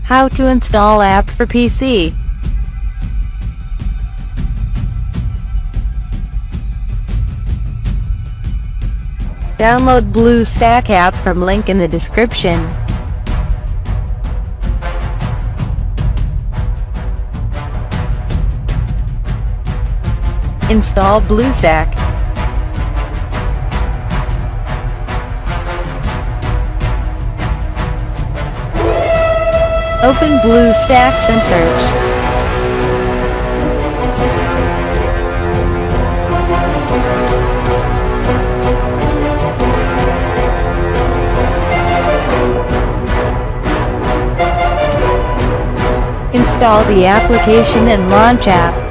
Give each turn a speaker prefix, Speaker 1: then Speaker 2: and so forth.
Speaker 1: How to install app for PC. Download Bluestack app from link in the description. Install Bluestack. Open Bluestack and search. Install the application and launch app.